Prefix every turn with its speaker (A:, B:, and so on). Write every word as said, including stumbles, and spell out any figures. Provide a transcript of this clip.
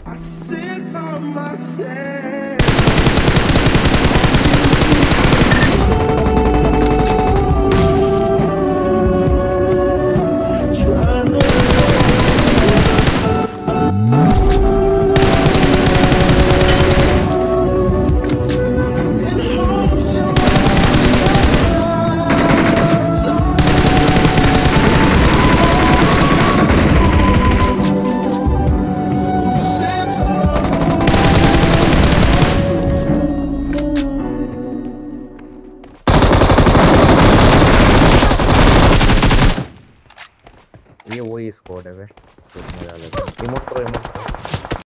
A: ये वही स्क्वाड है बे। रिमोट करो रिमोट करो।